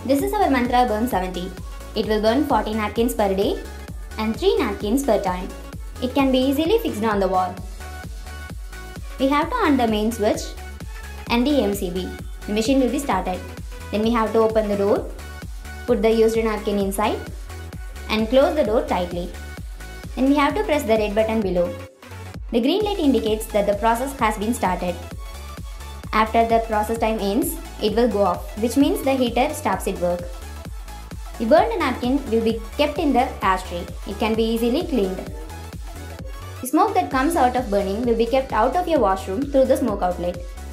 This is our mantra burn 70. It will burn 40 napkins per day and 3 napkins per time. It can be easily fixed on the wall. We have to on the main switch and the MCB. The machine will be started. Then we have to open the door, put the used napkin inside and close the door tightly. Then we have to press the red button below. The green light indicates that the process has been started. After the process time ends, it will go off, which means the heater stops its work. The burned napkin will be kept in the ashtray. It can be easily cleaned. The smoke that comes out of burning will be kept out of your washroom through the smoke outlet.